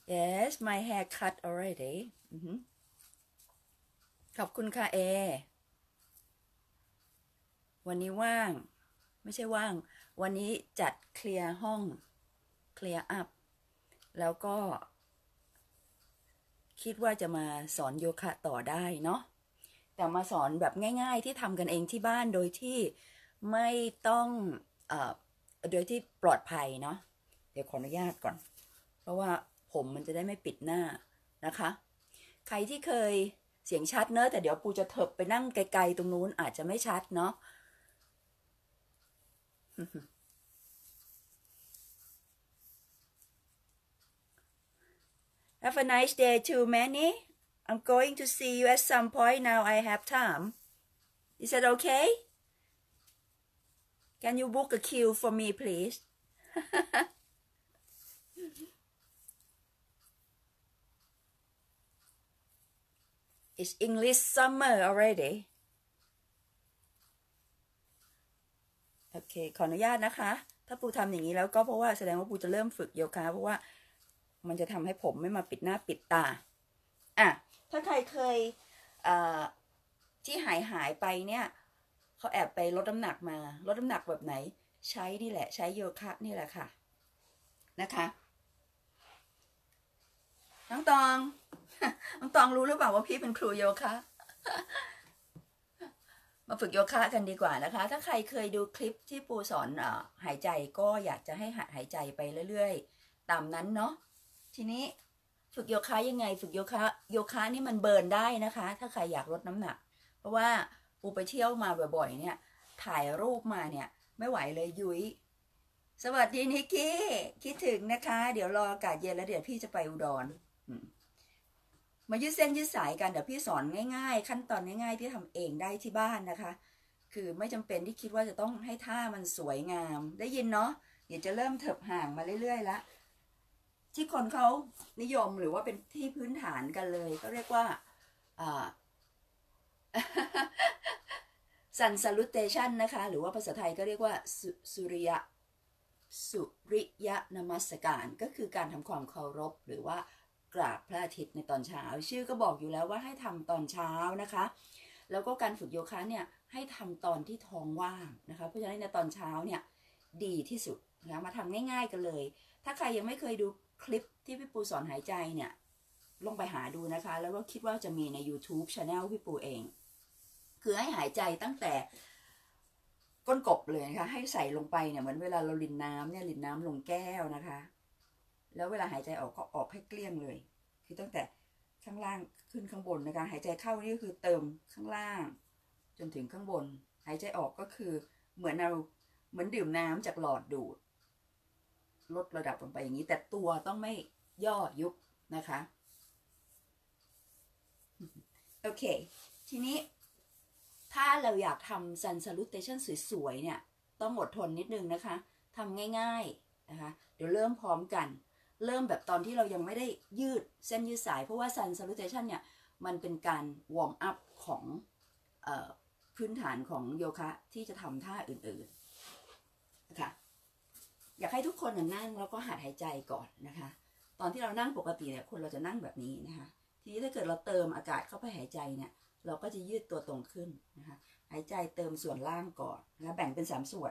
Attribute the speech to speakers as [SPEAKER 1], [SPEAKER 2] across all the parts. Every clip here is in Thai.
[SPEAKER 1] Yes my hair cut already ขอบคุณค่ะเอวันนี้ว่างไม่ใช่ว่างวันนี้จัดเคลียร์ห้องเคลียร์อัพแล้วก็คิดว่าจะมาสอนโยคะต่อได้เนาะแต่มาสอนแบบง่ายๆที่ทำกันเองที่บ้านโดยที่ไม่ต้องโดยที่ปลอดภัยเนาะเดี๋ยวขออนุญาตก่อนเพราะว่าผมมันจะได้ไม่ปิดหน้านะคะใครที่เคยเสียงชัดเนอะแต่เดี๋ยวปูจะเถิบไปนั่งไกลๆตรงนู้นอาจจะไม่ชัดเนาะHave a nice day too, Manny. I'm going to see you at some point now. I have time. Is that okay? Can you book a queue for me, please? It's English summer already. โอเคขออนุญาตนะคะถ้าปูทำอย่างนี้แล้วก็เพราะว่าแสดงว่าปูจะเริ่มฝึกโยคะเพราะว่ามันจะทำให้ผมไม่มาปิดหน้าปิดตาถ้าใครเคยที่หายไปเนี่ยเขาแอบไปลดน้ำหนักมาลดน้ำหนักแบบไหนใช้นี่แหละใช้โยคะนี่แหละค่ะนะคะน้องตองน้องตองรู้หรือเปล่าว่าพี่เป็นครูโยคะมาฝึกโยคะกันดีกว่านะคะถ้าใครเคยดูคลิปที่ปูสอนหายใจก็อยากจะให้หัดหายใจไปเรื่อยๆตามนั้นเนาะทีนี้ฝึกโยคะยังไงฝึกโยคะนี่มันเบิร์นได้นะคะถ้าใครอยากลดน้ำหนักเพราะว่าปูไปเที่ยวมาบ่อยๆเนี่ยถ่ายรูปมาเนี่ยไม่ไหวเลยยุ้ยสวัสดีนิกกี้คิดถึงนะคะเดี๋ยวรออากาศเย็นแล้วเดี๋ยวพี่จะไปอุดรมายืดเส้นยืดสายกันเดี๋ยวพี่สอนง่ายๆขั้นตอนง่ายๆที่ทำเองได้ที่บ้านนะคะคือไม่จำเป็นที่คิดว่าจะต้องให้ท่ามันสวยงามได้ยินเนาะเดี๋ยวจะเริ่มเถิบห่างมาเรื่อยๆแล้วที่คนเขานิยมหรือว่าเป็นที่พื้นฐานกันเลยก็เรียกว่าSun Salutation นะคะหรือว่าภาษาไทยก็เรียกว่าสุริยนมัสการก็คือการทำความเคารพหรือว่ากราบพระอาทิตย์ในตอนเช้าชื่อก็บอกอยู่แล้วว่าให้ทำตอนเช้านะคะแล้วก็การฝึกโยคะเนี่ยให้ทำตอนที่ท้องว่างนะคะเพราะฉะนั้นในตอนเช้าเนี่ยดีที่สุดนะมาทำง่ายๆกันเลยถ้าใครยังไม่เคยดูคลิปที่พี่ปูสอนหายใจเนี่ยลงไปหาดูนะคะแล้วก็คิดว่าจะมีใน YouTube Channel พี่ปูเองคือให้หายใจตั้งแต่ก้นกบเลยนะคะให้ใส่ลงไปเนี่ยเหมือนเวลาเราลินน้ำเนี่ยลินน้ำลงแก้วนะคะแล้วเวลาหายใจออกก็ออกให้เกลี้ยงเลยคือตั้งแต่ข้างล่างขึ้นข้างบนนะคะหายใจเข้านี่ก็คือเติมข้างล่างจนถึงข้างบนหายใจออกก็คือเหมือนดื่มน้ำจากหลอดดูดลดระดับลงไปอย่างนี้แต่ตัวต้องไม่ย่อยุบนะคะโอเคทีนี้ถ้าเราอยากทำ Sun Salutation สวยๆเนี่ยต้องอดทนนิดนึงนะคะทำง่ายๆนะคะเดี๋ยวเริ่มพร้อมกันเริ่มแบบตอนที่เรายังไม่ได้ยืดเส้นยืดสายเพราะว่า Sun Salutation เนี่ยมันเป็นการวอร์มอัพของพื้นฐานของโยคะที่จะทำท่าอื่นๆนะคะอยากให้ทุกคนนั่งแล้วก็หัดหายใจก่อนนะคะตอนที่เรานั่งปกติเนี่ยคนเราจะนั่งแบบนี้นะคะทีนี้ถ้าเกิดเราเติมอากาศเข้าไปหายใจเนี่ยเราก็จะยืดตัวตรงขึ้นนะคะหายใจเติมส่วนล่างก่อนนะแบ่งเป็น3ส่วน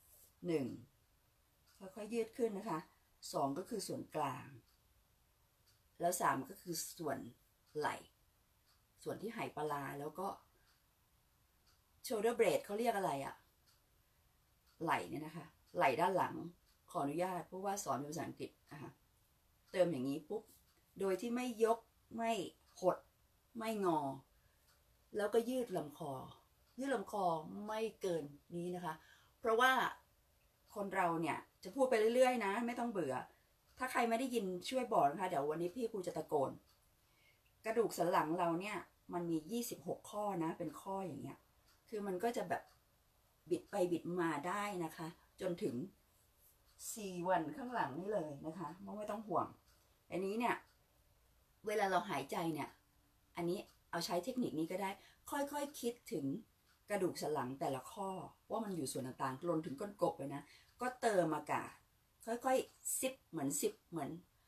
[SPEAKER 1] 1ค่อยๆยืดขึ้นนะคะ2ก็คือส่วนกลางแล้ว3ก็คือส่วนไหล่ส่วนที่ไหปลาแล้วก็ shoulder blade เขาเรียกอะไรอะไหล่เนี่ยนะคะไหล่ด้านหลังขออนุญาตเพราะว่าสอนภาษาอังกฤษนะคะเติมอย่างนี้ปุ๊บโดยที่ไม่ยกไม่หดไม่งอแล้วก็ยืดลำคอไม่เกินนี้นะคะเพราะว่าคนเราเนี่ยจะพูดไปเรื่อยๆนะไม่ต้องเบื่อถ้าใครไม่ได้ยินช่วยบอกนะคะเดี๋ยววันนี้พี่ครูจะตะโกนกระดูกสันหลังเราเนี่ยมันมี26ข้อนะเป็นข้ออย่างเงี้ยคือมันก็จะแบบบิดไปบิดมาได้นะคะจนถึง4 วันข้างหลังนี่เลยนะคะไม่ต้องห่วงอันนี้เนี่ยเวลาเราหายใจเนี่ยอันนี้เอาใช้เทคนิคนี้ก็ได้ค่อยๆคิดถึงกระดูกสันหลังแต่ละข้อว่ามันอยู่ส่วนต่างๆรวมถึงก้นกบเลยนะก็เติมอากาศค่อยๆซิปเหมือน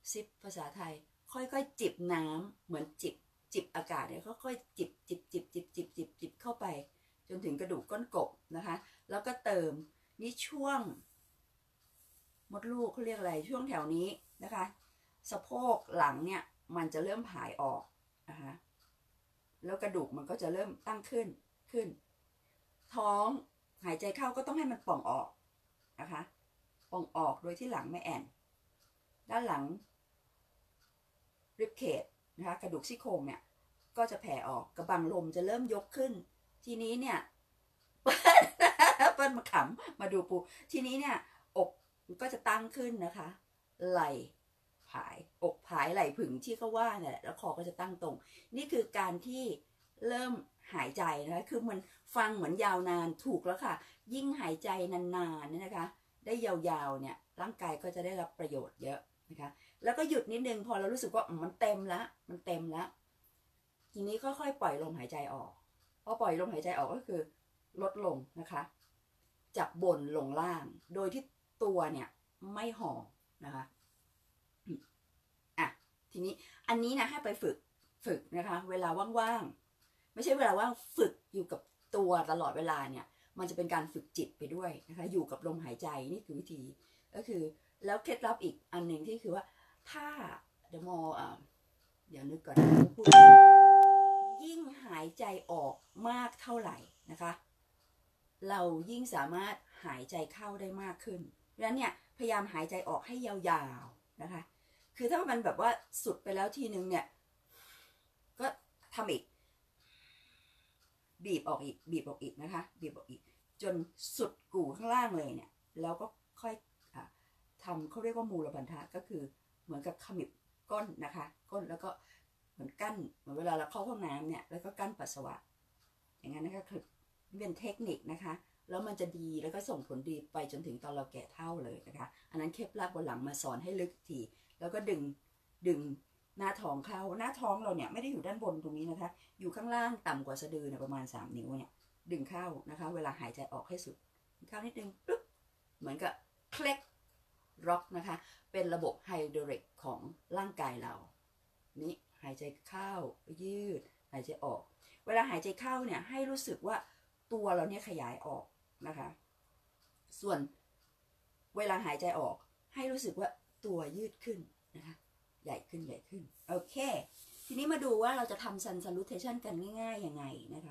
[SPEAKER 1] ซิปภาษาไทยค่อยๆจิบน้ำเหมือนจิบอากาศเนี่ยค่อยๆจิบเข้าไปจนถึงกระดูกก้นกบนะคะแล้วก็เติมนี่ช่วงมดลูกเขาเรียกอะไรช่วงแถวนี้นะคะสะโพกหลังเนี่ยมันจะเริ่มผายออกนะคะแล้วกระดูกมันก็จะเริ่มตั้งขึ้นท้องหายใจเข้าก็ต้องให้มันป่องออกนะคะป่องออกโดยที่หลังไม่แอนด้านหลังริบเคจนะคะกระดูกซี่โครงเนี่ยก็จะแผ่ออกกระบังลมจะเริ่มยกขึ้นทีนี้เนี่ยเปิ้ลมาขำมาดูปูทีนี้เนี่ยอกก็จะตั้งขึ้นนะคะไหล่ผายอกผายไหล่ผึ่งที่เขาว่าเนี่ยแหละแล้วคอก็จะตั้งตรงนี่คือการที่เริ่มหายใจนะคะคือมันฟังเหมือนยาวนานถูกแล้วค่ะยิ่งหายใจนานๆเนี่ยนะคะได้ยาวๆเนี่ยร่างกายก็จะได้รับประโยชน์เยอะนะคะแล้วก็หยุดนิดนึงพอเรารู้สึกว่ามันเต็มแล้วทีนี้ค่อยๆปล่อยลมหายใจออกพอปล่อยลมหายใจออกก็คือลดลงนะคะจากบนลงล่างโดยที่ตัวเนี่ยไม่ห่อนะคะทีนี้อันนี้นะให้ไปฝึกนะคะเวลาว่างๆไม่ใช่เวลาว่างฝึกอยู่กับตัวตลอดเวลาเนี่ยมันจะเป็นการฝึกจิตไปด้วยนะคะอยู่กับลมหายใจนี่คือวิธีก็คือแล้วเคล็ดลับอีกอันหนึ่งที่คือว่าถ้าเดี๋ยวเดี๋ยวนึกก่อนพูดยิ่งหายใจออกมากเท่าไหร่นะคะเรายิ่งสามารถหายใจเข้าได้มากขึ้นดังนั้นเนี่ยพยายามหายใจออกให้ยาวๆนะคะคือถ้ามันแบบว่าสุดไปแล้วทีนึงเนี่ยก็ทำอีกบีบออกอีกนะคะบีบออกอีกจนสุดกู่ข้างล่างเลยเนี่ยแล้วก็ค่อยทำเขาเรียกว่ามูลบันทะก็คือเหมือนกับขมิบก้นนะคะก้นแล้วก็เหมือนกั้นเหมือนเวลาเราเข้าห้องน้ำเนี่ยแล้วก็กั้นปัสสาวะอย่างนั้นนะคะคือเป็นเทคนิคนะคะแล้วมันจะดีแล้วก็ส่งผลดีไปจนถึงตอนเราแก่เฒ่าเลยนะคะอันนั้นเคล็ดลับบนหลังมาสอนให้ลึกทีแล้วก็ดึงหน้าท้องเข้าหน้าท้องเราเนี่ยไม่ได้อยู่ด้านบนตรงนี้นะคะอยู่ข้างล่างต่ำกว่าสะดือเนี่ยประมาณ3 นิ้วเนี่ยดึงเข้านะคะเวลาหายใจออกให้สุดเข้านิดนึงปึ๊บเหมือนกับเคล็กร็อกนะคะเป็นระบบไฮดรอลิกของร่างกายเรานี่หายใจเข้ายืดหายใจออกเวลาหายใจเข้าเนี่ยให้รู้สึกว่าตัวเราเนี่ยขยายออกนะคะส่วนเวลาหายใจออกให้รู้สึกว่าตัวยืดขึ้นนะคะใหญ่ขึ้นโอเคทีนี้มาดูว่าเราจะทำ Sun Salutation กันง่ายๆยังไงนะคะ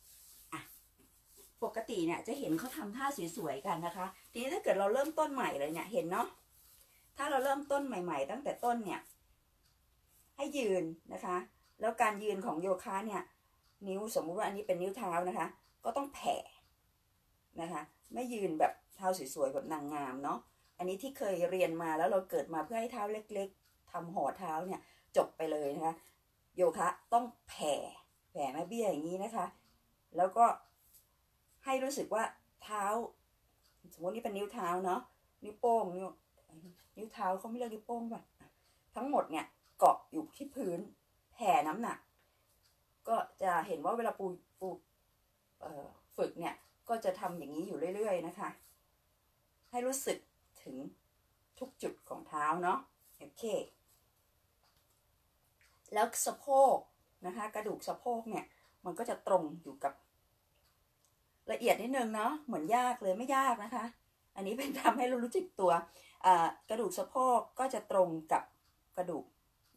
[SPEAKER 1] ปกติเนี่ยจะเห็นเขาทำท่าสวยๆกันนะคะทีนี้ถ้าเกิดเราเริ่มต้นใหม่เลยเนี่ยเห็นเนาะถ้าเราเริ่มต้นใหม่ๆตั้งแต่ต้นเนี่ยให้ยืนนะคะแล้วการยืนของโยคะเนี่ยนิ้วสมมุติว่าอันนี้เป็นนิ้วเท้านะคะก็ต้องแผ่นะคะไม่ยืนแบบเท้าสวยๆแบบนางงามเนาะอันนี้ที่เคยเรียนมาแล้วเราเกิดมาเพื่อให้เท้าเล็กๆทำห่อเท้าเนี่ยจบไปเลยนะคะโยคะต้องแผ่แม่เบี้ยอย่างนี้นะคะแล้วก็ให้รู้สึกว่าเท้าสมมตินี่เป็นนิ้วเท้าเนาะนิ้วโป้งนิ้วเท้าเขาไม่เรียกนิ้วโป้งป่ะทั้งหมดเนี่ยเกาะอยู่ที่พื้นแผ่น้ำหนักก็จะเห็นว่าเวลาปูฝึกเนี่ยก็จะทำอย่างนี้อยู่เรื่อยๆนะคะให้รู้สึกถึงทุกจุดของเท้าเนาะโอเคแล้วสะโพกนะคะกระดูกสะโพกเนี่ยมันก็จะตรงอยู่กับละเอียดนิดนึงเนาะเหมือนยากเลยไม่ยากนะคะอันนี้เป็นทำให้เรารู้จักตัวกระดูกสะโพกก็จะตรงกับกระดูก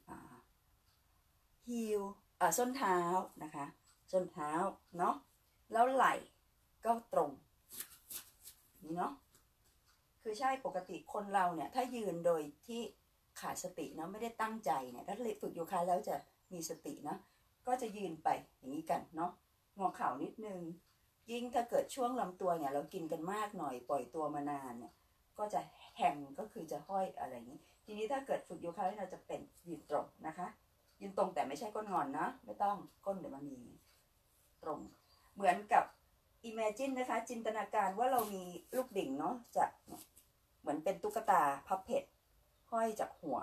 [SPEAKER 1] ฮีลส้นเท้านะคะส้นเท้าเนาะแล้วไหล่ก็ตรงนี่เนาะคือใช่ปกติคนเราเนี่ยถ้ายืนโดยที่ขาดสติเนาะไม่ได้ตั้งใจเนี่ยถ้าฝึกโยคะแล้วจะมีสตินะก็จะยืนไปอย่างนี้กันเนาะงอเข่านิดนึงยิ่งถ้าเกิดช่วงลำตัวเนี่ยเรากินกันมากหน่อยปล่อยตัวมานานเนี่ยก็จะแหงก็คือจะห้อยอะไรอย่างนี้ทีนี้ถ้าเกิดฝึกโยคะเราจะเป็นยืนตรงนะคะยืนตรงแต่ไม่ใช่ก้นงอนนะไม่ต้องก้นเดี๋ยวมันมีตรงเหมือนกับ imagine นะคะจินตนาการว่าเรามีลูกดิ่งเนาะจากเหมือนเป็นตุ๊กตาพับเพชรห้อยจากหัว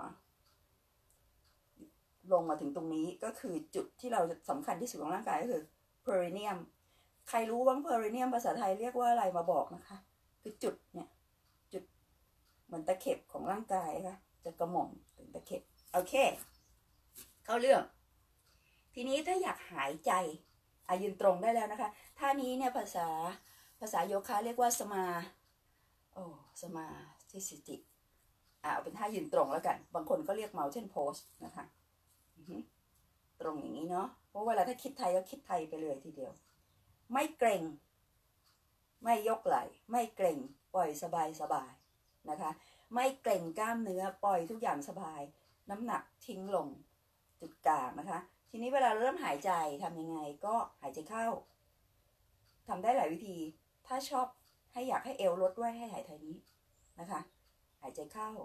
[SPEAKER 1] ลงมาถึงตรงนี้ก็คือจุดที่เราสำคัญที่สุดของร่างกายก็คือ perineum ใครรู้บ้าง perineum ภาษาไทยเรียกว่าอะไรมาบอกนะคะคือจุดเนี่ยจุดเหมือนตะเข็บของร่างกายค่ะจะกระหม่อมถึงตะเข็บโอเคเข้าเรื่องทีนี้ถ้าอยากหายใจยืนตรงได้แล้วนะคะท่านี้เนี่ยภาษาโยคะเรียกว่าสมาธิสติเอาเป็นท่ายืนตรงแล้วกันบางคนก็เรียก mountain pose นะคะตรงอย่างนี้เนาะเพราะเวลาถ้าคิดไทยก็คิดไทยไปเลยทีเดียวไม่เกร็งไม่ยกไหล่ไม่เกร็งปล่อยสบายนะคะไม่เกร็งกล้ามเนื้อปล่อยทุกอย่างสบายน้ำหนักทิ้งลงจุดกลางนะคะทีนี้เวลาเริ่มหายใจทำยังไงก็หายใจเข้าทำได้หลายวิธีถ้าชอบให้อยากให้เอวลดด้วยให้หายใจนี้นะคะหายใจเข้า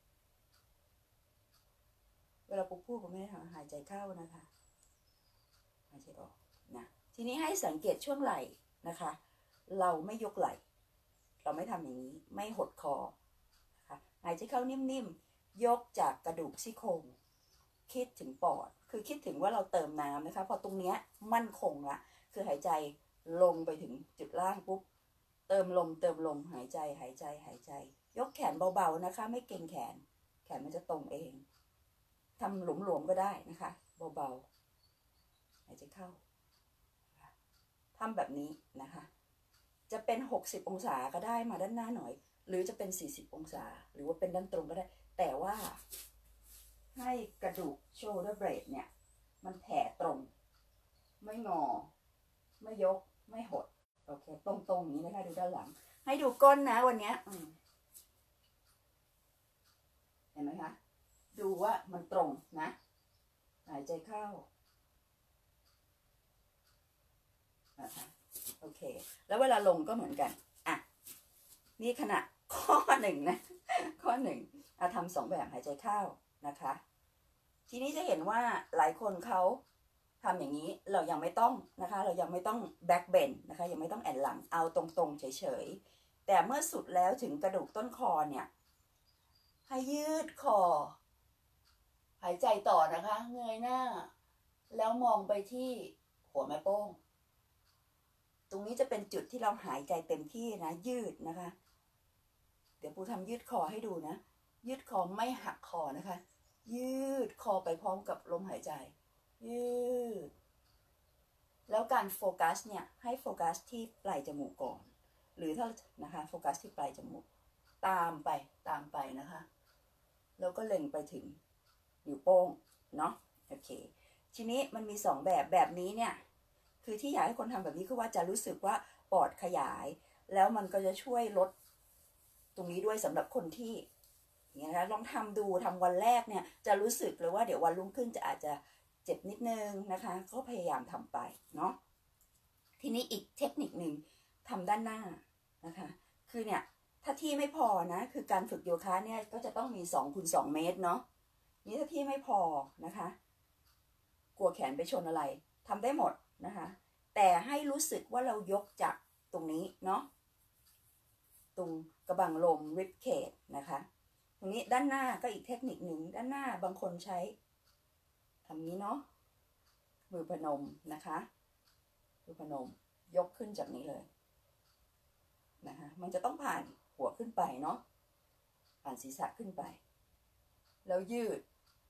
[SPEAKER 1] เวลาปุ๊บพูดก็ไม่ได้ทำหายใจเข้านะคะหายใจออกนะทีนี้ให้สังเกตช่วงไหล่นะคะเราไม่ยกไหล่เราไม่ทำอย่างนี้ไม่หดคอนะคะหายใจเข้านิ่มๆยกจากกระดูกซี่โครงคิดถึงปอดคือคิดถึงว่าเราเติมน้ำนะคะพอตรงเนี้ยมั่นคงละคือหายใจลงไปถึงจุดล่างปุ๊บเติมลมหายใจยกแขนเบาๆนะคะไม่เกร็งแขนมันจะตรงเองทำหลวมๆก็ได้นะคะเบาๆหายใจเข้าทำแบบนี้นะคะจะเป็น60องศาก็ได้มาด้านหน้าหน่อยหรือจะเป็น40องศาหรือว่าเป็นด้านตรงก็ได้แต่ว่าให้กระดูก shoulder blade เนี่ยมันแผ่ตรงไม่งอไม่ยกไม่หดโอเคตรงๆนี้นะคะดูด้านหลังให้ดูก้นนะวันนี้เห็นไหมคะดูว่ามันตรงนะหายใจเข้านะคะโอเคแล้วเวลาลงก็เหมือนกันนี่ขณะข้อ1นะข้อ1ทำ2แบบหายใจเข้านะคะทีนี้จะเห็นว่าหลายคนเขาทำอย่างนี้เรายังไม่ต้องนะคะเรายังไม่ต้องแบ็คเบนนะคะยังไม่ต้องแอนหลังเอาตรงๆเฉยๆแต่เมื่อสุดแล้วถึงกระดูกต้นคอเนี่ยให้ยืดคอหายใจต่อนะคะเงยหน้าแล้วมองไปที่หัวแม่โป้งตรงนี้จะเป็นจุดที่เราหายใจเต็มที่นะยืดนะคะเดี๋ยวปูทำยืดคอให้ดูนะยืดคอไม่หักคอนะคะยืดคอไปพร้อมกับลมหายใจยืดแล้วการโฟกัสเนี่ยให้โฟกัสที่ปลายจมูกก่อนหรือถ้านะคะโฟกัสที่ปลายจมูกตามไปนะคะแล้วก็เล็งไปถึงนิ้วโป้งเนาะโอเคทีนี้มันมี2แบบนี้เนี่ยคือที่อยากให้คนทำแบบนี้คือว่าจะรู้สึกว่าปอดขยายแล้วมันก็จะช่วยลดตรงนี้ด้วยสำหรับคนที่อย่างนี้นะลองทำดูทำวันแรกเนี่ยจะรู้สึกเลยว่าเดี๋ยววันรุ่งขึ้นจะอาจจะเจ็บนิดนึงนะคะก็พยายามทำไปเนาะทีนี้อีกเทคนิคหนึ่งทำด้านหน้านะคะคือเนี่ยถ้าที่ไม่พอนะคือการฝึกโยคะเนี่ยก็จะต้องมี2x2 เมตรเนาะนี่ถ้าที่ไม่พอนะคะกลัวแขนไปชนอะไรทำได้หมดนะคะแต่ให้รู้สึกว่าเรายกจากตรงนี้เนาะตรงกระบังลม rib cage นะคะตรงนี้ด้านหน้าก็อีกเทคนิคหนึ่งด้านหน้าบางคนใช้ทำนี้เนาะมือพนมนะคะมือพนมยกขึ้นจากนี้เลยนะคะมันจะต้องผ่านหัวขึ้นไปเนาะผ่านศีรษะขึ้นไปแล้วยืด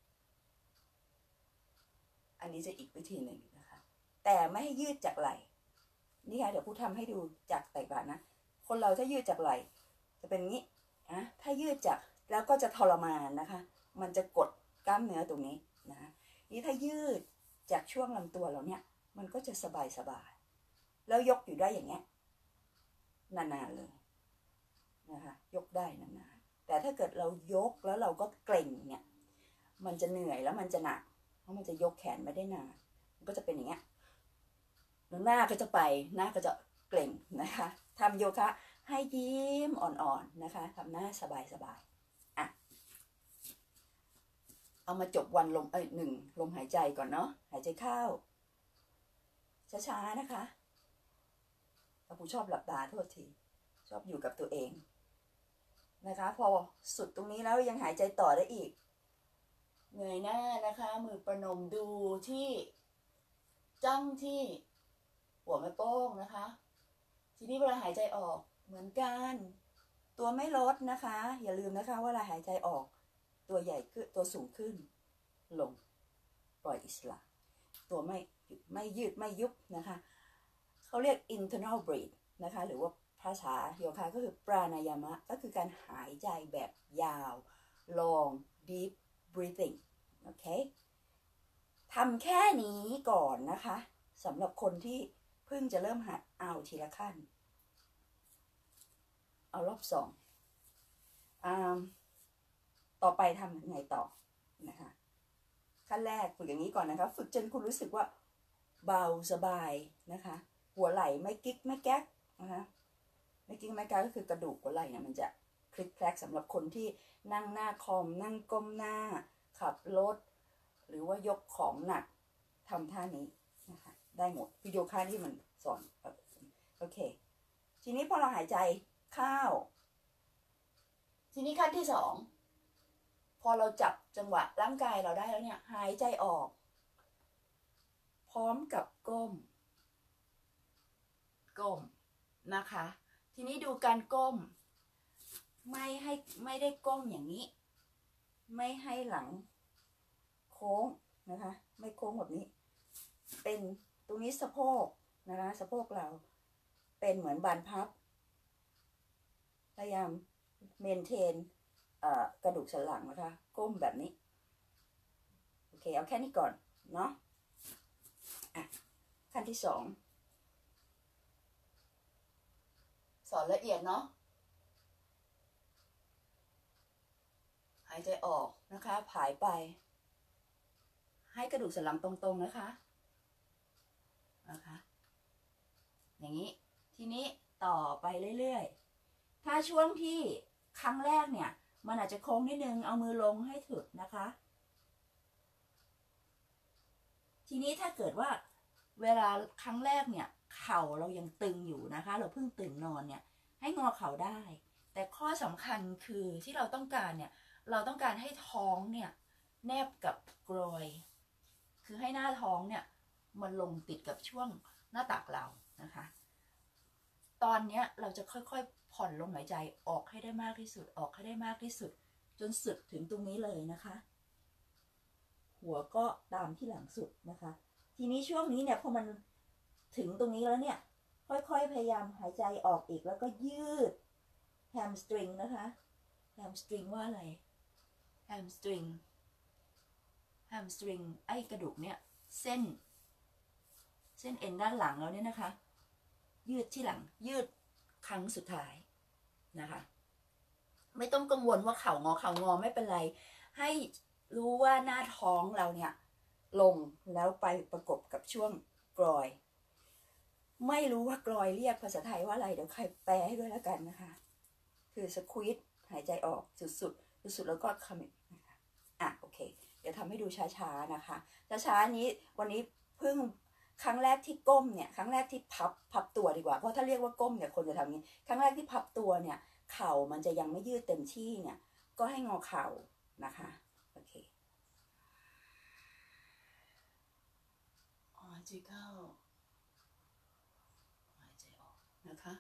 [SPEAKER 1] อันนี้จะอีกวิธีหนึ่งนะคะแต่ไม่ให้ยืดจากไหล่นี่ค่ะเดี๋ยวพูดทำให้ดูจากไต่บ่านะคนเราถ้ายืดจากไหล่จะเป็นงี้นะถ้ายืดจากแล้วก็จะทรมานนะคะมันจะกดกล้ามเนื้อตรงนี้นะนี่ถ้ายืดจากช่วงลำตัวเราเนี่ยมันก็จะสบายแล้วยกอยู่ได้อย่างเงี้ยนานๆเลยนะคะยกได้นานๆแต่ถ้าเกิดเรายกแล้วเราก็เกร็งเนี่ยมันจะเหนื่อยแล้วมันจะหนักเพราะมันจะยกแขนไม่ได้นานมันก็จะเป็นอย่างเงี้ยแล้วหน้าก็จะไปหน้าก็จะเกร็งนะคะทำโยคะให้ยิ้มอ่อนๆนะคะทำหน้าสบายเอามาจบวันลม1ลมหายใจก่อนเนาะหายใจเข้าช้าๆนะคะถ้าผู้ชอบหลับตาโทษทีชอบอยู่กับตัวเองนะคะพอสุดตรงนี้แล้วยังหายใจต่อได้อีกเงยหน้านะคะมือประนมดูที่จ้องที่หัวแม่โป้งนะคะทีนี้เวลาหายใจออกเหมือนกันตัวไม่ลดนะคะอย่าลืมนะคะเวลาหายใจออกตัวใหญ่ขึ้นตัวสูงขึ้นลงปล่อยอิสระตัวไม่ยืดไม่ยุบนะคะเขาเรียก internal breathe นะคะหรือว่าภาษาโยคะก็คือปรานายามะก็คือการหายใจแบบยาว long deep breathing โอเคทำแค่นี้ก่อนนะคะสำหรับคนที่เพิ่งจะเริ่มหัดเอาทีละขั้นเอารอบสองต่อไปทำยังไงต่อนะคะขั้นแรกฝึกอย่างนี้ก่อนนะคะฝึกจนคุณรู้สึกว่าเบาสบายนะคะหัวไหล่ไม่กิ๊กไม่แก๊กนะคะไม่กิ๊กไม่แก๊กก็คือกระดูกหัวไหล่เนี่ยมันจะคลิกแคลกสำหรับคนที่นั่งหน้าคอมนั่งก้มหน้าขับรถหรือว่ายกของหนักทำท่านี้นะคะได้หมดวิดีโอค่าที่มันสอนโอเคทีนี้พอเราหายใจเข้าทีนี้ขั้นที่สองพอเราจับจังหวะร่างกายเราได้แล้วเนี่ยหายใจออกพร้อมกับก้มนะคะทีนี้ดูการก้มไม่ได้ก้มอย่างนี้ไม่ให้หลังโค้งนะคะไม่โค้งแบบนี้เป็นตรงนี้สะโพกนะคะสะโพกเราเป็นเหมือนบานพับพยายามเมนเทนกระดูกสันหลังนะคะก้มแบบนี้โอเคเอาแค่นี้ก่อนเนาะขั้นที่สองสอนละเอียดเนาะหายใจออกนะคะผายไปให้กระดูกสันหลังตรงๆนะคะอย่างนี้ทีนี้ต่อไปเรื่อยๆถ้าช่วงที่ครั้งแรกเนี่ยมันอาจจะโค้งนิดนึงเอามือลงให้ถึกนะคะทีนี้ถ้าเกิดว่าเวลาครั้งแรกเนี่ยเข่าเรายังตึงอยู่นะคะเราเพิ่งตื่นนอนเนี่ยให้งอเข่าได้แต่ข้อสำคัญคือที่เราต้องการเนี่ยเราต้องการให้ท้องเนี่ยแนบกับกรอยคือให้หน้าท้องเนี่ยมันลงติดกับช่วงหน้าตักเรานะคะตอนนี้เราจะค่อยๆผ่อนลมหายใจออกให้ได้มากที่สุดออกให้ได้มากที่สุดจนสุดถึงตรงนี้เลยนะคะหัวก็ตามที่หลังสุดนะคะทีนี้ช่วงนี้เนี่ยพอมันถึงตรงนี้แล้วเนี่ยค่อยๆพยายามหายใจออกอีกแล้วก็ยืดแฮมสตริงนะคะแฮมสตริงว่าอะไรแฮมสตริงไอ้กระดูกเนี่ยเส้นเอ็นด้านหลังแล้วเนี่ยนะคะยืดที่หลังยืดครั้งสุดท้ายนะคะไม่ต้องกังวลว่าเข่างอไม่เป็นไรให้รู้ว่าหน้าท้องเราเนี่ยลงแล้วไปประกบกับช่วงกรอยไม่รู้ว่ากรอยเรียกภาษาไทยว่าอะไรเดี๋ยวใครแปลให้ด้วยแล้วกันนะคะคือสควีซหายใจออกสุดแล้วก็คำนะคะโอเคเดี๋ยวทำให้ดูช้าๆนะคะช้าๆนี้วันนี้เพิ่งครั้งแรกที่ก้มเนี่ยครั้งแรกที่พับตัวดีกว่าเพราะถ้าเรียกว่าก้มเนี่ยคนจะทำนี้ครั้งแรกที่พับตัวเนี่ยเข่ามันจะยังไม่ยืดเต็มที่เนี่ยก็ให้งอเข่านะคะโอเคหายใจเข้าหายใจออกนะคะ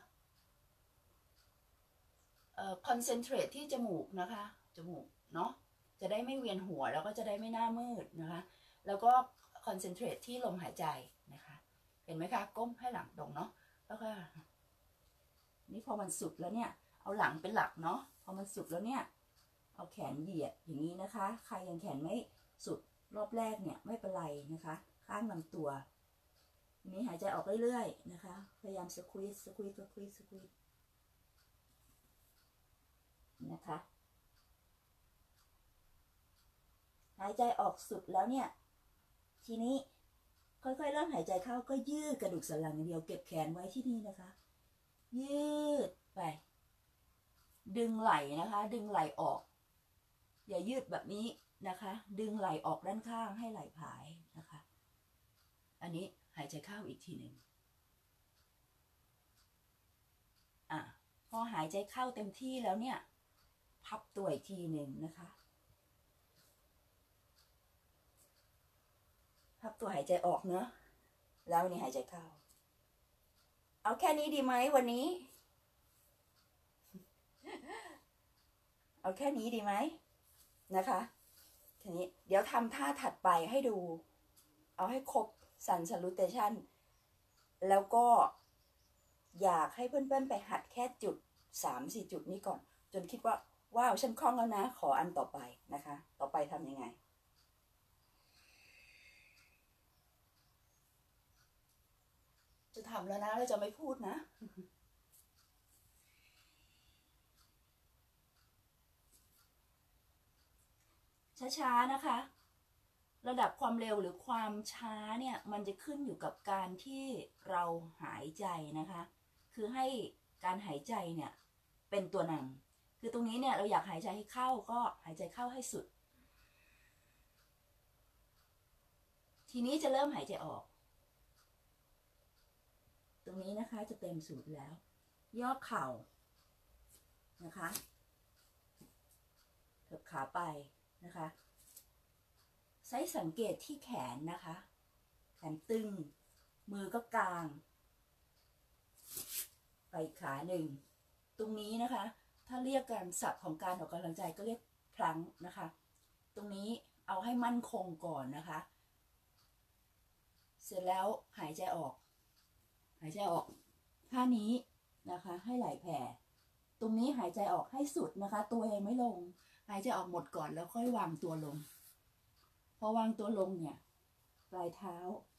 [SPEAKER 1] คอนเซนเทรตที่จมูกนะคะจมูกเนาะจะได้ไม่เวียนหัวแล้วก็จะได้ไม่หน้ามืดนะคะแล้วก็คอนเซนเทรตที่ลมหายใจนะคะเห็นไหมคะก้มให้หลังตรงเนาะแล้วก็นี่พอมันสุดแล้วเนี่ยเอาหลังเป็นหลักเนาะพอมันสุดแล้วเนี่ยเอาแขนเหยียดอย่างนี้นะคะใครยังแขนไม่สุดรอบแรกเนี่ยไม่เป็นไรนะคะข้างลำตัวทีนี้หายใจออกเรื่อยๆนะคะพยายามสควีซนะคะหายใจออกสุดแล้วเนี่ยทีนี้ค่อยๆเริ่มหายใจเข้าก็ยืดกระดูกสันหลังอย่างเดียวเก็บแขนไว้ที่นี่นะคะยืดไปดึงไหล่นะคะดึงไหล่ออกอย่ายืดแบบนี้นะคะดึงไหล่ออกด้านข้างให้ไหล่ผายนะคะอันนี้หายใจเข้าอีกทีหนึ่งพอหายใจเข้าเต็มที่แล้วเนี่ยพับตัวอีกทีหนึ่งนะคะพับตัวหายใจออกเนอะแล้วนี่หายใจเข้าเอาแค่นี้ดีไหมวันนี้เอาแค่นี้ดีไหมนะคะทีนี้เดี๋ยวทำท่าถัดไปให้ดูเอาให้ครบSun Salutation แล้วก็อยากให้เพื่อนๆไปหัดแค่จุด3-4 จุดนี้ก่อนจนคิดว่าว้าวฉันคล่องแล้วนะขออันต่อไปนะคะต่อไปทำยังไงจะทำแล้วนะเราจะไม่พูดนะช้าๆนะคะระดับความเร็วหรือความช้าเนี่ยมันจะขึ้นอยู่กับการที่เราหายใจนะคะคือให้การหายใจเนี่ยเป็นตัวนำคือตรงนี้เนี่ยเราอยากหายใจให้เข้าก็หายใจเข้าให้สุดทีนี้จะเริ่มหายใจออกตรงนี้นะคะจะเต็มสูดแล้วย่อเข่านะคะเถิบขาไปนะคะใช้สังเกตที่แขนนะคะแขนตึงมือก็กางไปขาหนึ่งตรงนี้นะคะถ้าเรียกการศัพท์ของการออกกำลังกายก็เรียกพลังนะคะตรงนี้เอาให้มั่นคงก่อนนะคะเสร็จแล้วหายใจออกหายใจออกท่านี้นะคะให้ไหล่แผ่ตรงนี้หายใจออกให้สุดนะคะตัวยังไม่ลงหายใจออกหมดก่อนแล้วค่อยวางตัวลงพอวางตัวลงเนี่ยปลายเท้า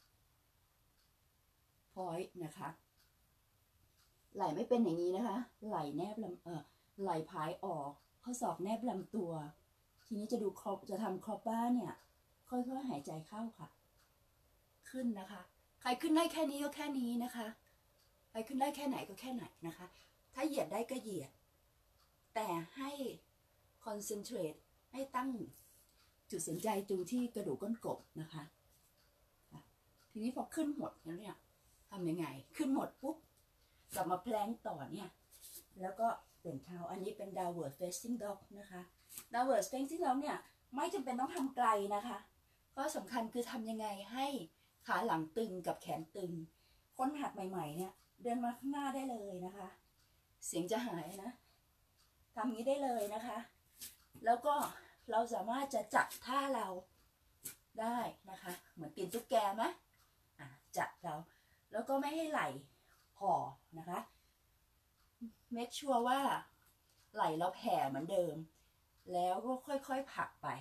[SPEAKER 1] พอยนะคะไหล่ไม่เป็นอย่างนี้นะคะไหล่แนบลำไหล่พายออกข้อศอกแนบลำตัวทีนี้จะดูครบจะทำครอบบ้าเนี่ยค่อยๆหายใจเข้าค่ะขึ้นนะคะใครขึ้นได้แค่นี้ก็แค่นี้นะคะใครขึ้นได้แค่ไหนก็แค่ไหนนะคะถ้าเหยียดได้ก็เหยียดแต่ให้คอนเซนเทรตให้ตั้งจุดสนใจตรงที่กระดูกก้นกบนะคะทีนี้พอขึ้นหมดแล้วเนี่ยทำยังไงขึ้นหมดปุ๊บกลับมาแพลงต่อเนี่ยแล้วก็เปลี่ยนเท้าอันนี้เป็น downward facing dog นะคะ downward facing dog เนี่ยไม่จำเป็นต้องทำไกลนะคะข้อสำคัญคือทำยังไงให้ขาหลังตึงกับแขนตึงคนหัดใหม่ๆเนี่ยเดินมาข้างหน้าได้เลยนะคะเสียงจะหายนะทำนี้ได้เลยนะคะแล้วก็เราสามารถจะจัดท่าเราได้นะคะเหมือนกินตุ๊กแกไหมจัดเราแล้วก็ไม่ให้ไหล่ห่อนะคะเมคชัวร์ว่าไหล่เราแผ่เหมือนเดิมแล้วก็ค่อยๆผลักไป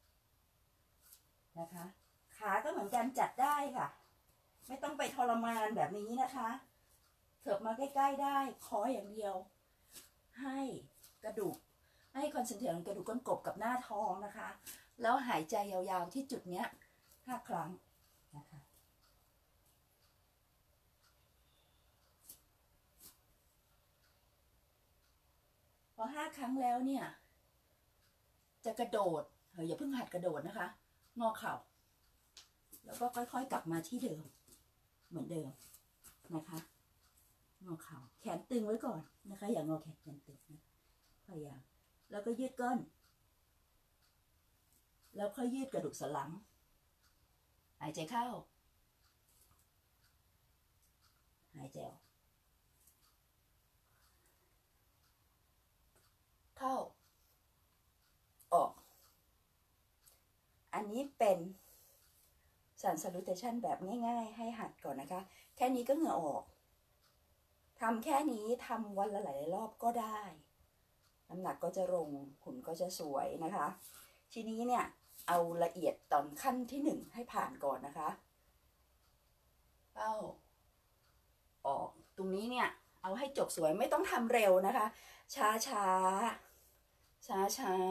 [SPEAKER 1] นะคะขาก็เหมือนกันจัดได้ค่ะไม่ต้องไปทรมานแบบนี้นะคะเถิบมาใกล้ๆได้คออย่างเดียวให้กระดูกให้คอนเซนเทรตกระดูกก้นกบกับหน้าท้องนะคะแล้วหายใจยาวๆที่จุดเนี้ย5 ครั้งนะคะพอ5 ครั้งแล้วเนี่ยจะกระโดดอย่าเพิ่งหัดกระโดดนะคะงอเข่าแล้วก็ค่อยๆกลับมาที่เดิมเหมือนเดิมนะคะงอเข่าแขนตึงไว้ก่อนนะคะอย่างงอแขนตึงนะพยายามแล้วก็ยืดก้นแล้วค่อยยืดกระดูกสันหลังหายใจเข้าหายใจออกเข้าออกอันนี้เป็นSun Salutationแบบง่ายๆให้หัดก่อนนะคะแค่นี้ก็เหงื่อออกทำแค่นี้ทำวันละหลายรอบก็ได้น้ำหนักก็จะลงหุ่นก็จะสวยนะคะทีนี้เนี่ยเอาละเอียดตอนขั้นที่1ให้ผ่านก่อนนะคะเข้าออกตรงนี้เนี่ยเอาให้จบสวยไม่ต้องทำเร็วนะคะช้าช้าช้าช้า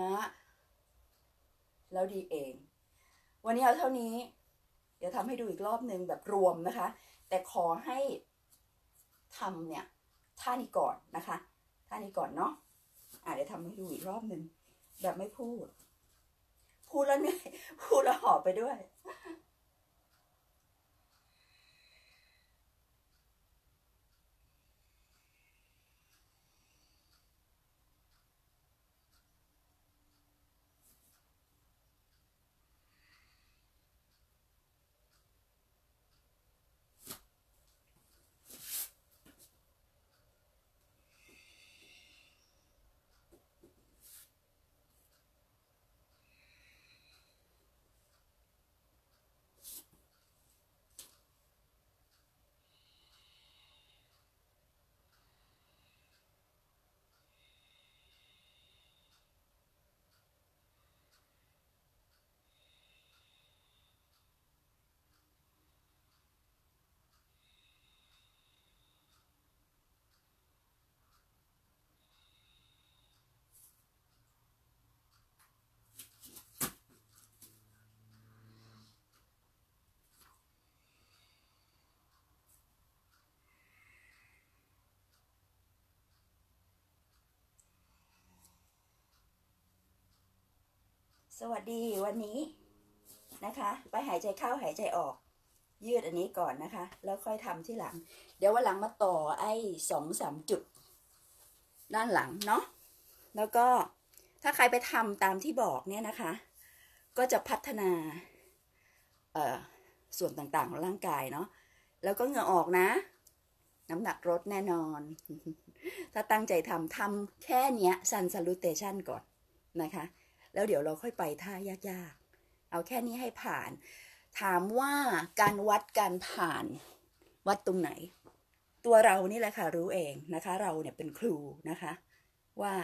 [SPEAKER 1] แล้วดีเองวันนี้เอาเท่านี้เดี๋ยวทำให้ดูอีกรอบหนึ่งแบบรวมนะคะแต่ขอให้ทำเนี่ยท่านี้ก่อนนะคะท่านี้ก่อนเนาะเดี๋ยวทำให้ดูอีกรอบหนึ่งแบบไม่พูดแล้วเหนื่อยพูดแล้วหอบไปด้วยสวัสดีวันนี้นะคะไปหายใจเข้าหายใจออกยืดอันนี้ก่อนนะคะแล้วค่อยทำที่หลังเดี๋ยววันหลังมาต่อไอ้2-3 จุดด้านหลังเนาะแล้วก็ถ้าใครไปทำตามที่บอกเนี่ยนะคะก็จะพัฒนาส่วนต่างๆของร่างกายเนาะแล้วก็เหงื่อออกนะน้ำหนักลดแน่นอนถ้าตั้งใจทำแค่เนี้ยซันซาลูเตชันก่อนนะคะแล้วเดี๋ยวเราค่อยไปท่ายากๆเอาแค่นี้ให้ผ่านถามว่าการวัดการผ่านวัดตรงไหนตัวเรานี่แหละค่ะรู้เองนะคะเราเนี่ยเป็นครูนะคะว่า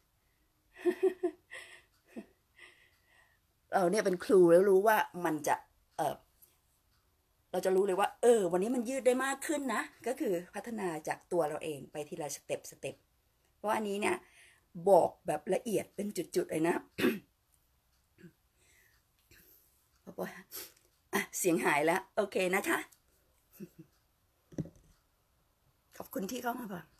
[SPEAKER 1] เราเนี่ยเป็นครูแล้วรู้ว่ามันจะเราจะรู้เลยว่าวันนี้มันยืดได้มากขึ้นนะก็คือพัฒนาจากตัวเราเองไปทีละสเต็ปเพราะอันนี้เนี่ยบอกแบบละเอียดเป็นจุดๆเลยนะพอเสียงหายแล้วโอเคนะคะขอบคุณที่เข้ามาฟัง